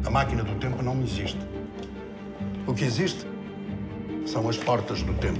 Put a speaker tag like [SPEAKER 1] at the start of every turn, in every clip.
[SPEAKER 1] A máquina do tempo não existe. O que existe são as portas do tempo.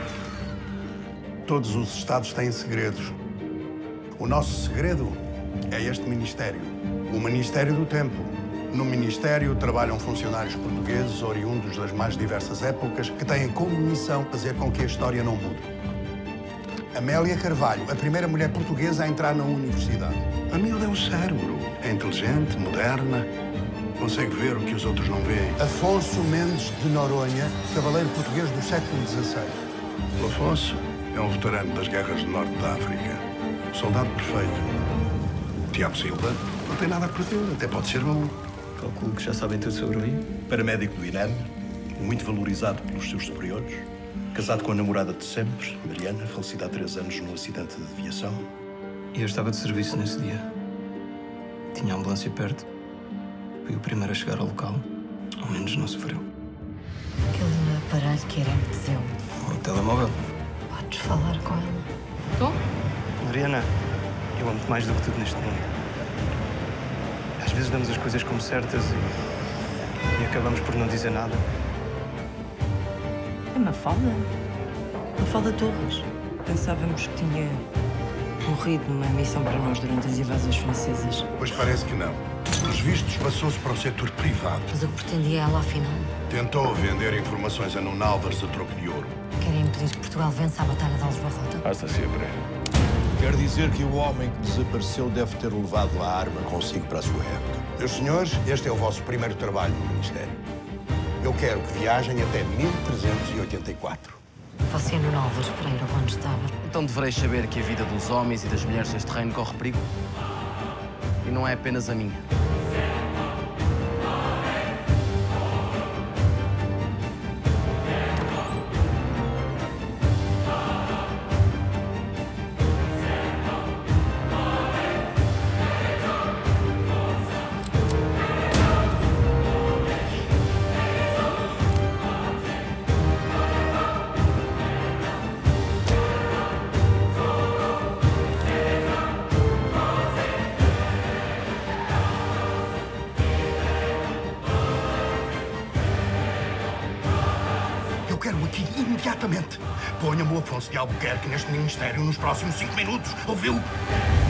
[SPEAKER 1] Todos os Estados têm segredos. O nosso segredo é este Ministério. O Ministério do Tempo. No Ministério trabalham funcionários portugueses oriundos das mais diversas épocas que têm como missão fazer com que a história não mude. Amélia Carvalho, a primeira mulher portuguesa a entrar na universidade. A miúda é um cérebro. É inteligente, moderna, consegue ver o que os outros não veem. Afonso Mendes de Noronha, cavaleiro português do século XVI. O Afonso é um veterano das guerras do norte da África. Soldado perfeito. O Tiago Silva não tem nada a perder, até pode ser bom.
[SPEAKER 2] Calculo que já sabem tudo sobre mim.
[SPEAKER 3] Paramédico do INEM, muito valorizado pelos seus superiores. Casado com a namorada de sempre, Mariana, falecida há 3 anos num acidente de aviação.
[SPEAKER 2] E eu estava de serviço nesse dia. Tinha a ambulância perto. Fui o primeiro a chegar ao local. Ao menos não sofreu.
[SPEAKER 4] Aquele aparelho que era dizer.
[SPEAKER 2] O telemóvel.
[SPEAKER 4] Podes falar com ela. Tô?
[SPEAKER 2] Mariana, eu amo-te mais do que tudo neste mundo. Às vezes damos as coisas como certas e acabamos por não dizer nada.
[SPEAKER 4] É Mafalda? Mafalda Torres. Pensávamos que tinha morrido numa missão para nós durante as invasões francesas.
[SPEAKER 1] Pois parece que não. Pelos vistos, passou-se para o setor privado.
[SPEAKER 4] Mas o que pretendia ela, afinal?
[SPEAKER 1] Tentou vender informações a Nuno Álvares a troco de ouro.
[SPEAKER 4] Querem impedir que Portugal vença a Batalha de Aljubarrota?
[SPEAKER 5] Hasta sempre.
[SPEAKER 6] Quer dizer que o homem que desapareceu deve ter levado a arma consigo para a sua época.
[SPEAKER 1] Meus senhores, este é o vosso primeiro trabalho no Ministério. Eu quero que viajem até 1384.
[SPEAKER 4] Você é Nuno Álvares Pereira, onde estava?
[SPEAKER 7] Então devereis saber que a vida dos homens e das mulheres deste reino corre perigo. E não é apenas a minha.
[SPEAKER 1] Eu quero aqui imediatamente. Ponha-me o Afonso de Albuquerque neste Ministério nos próximos 5 minutos. Ouviu?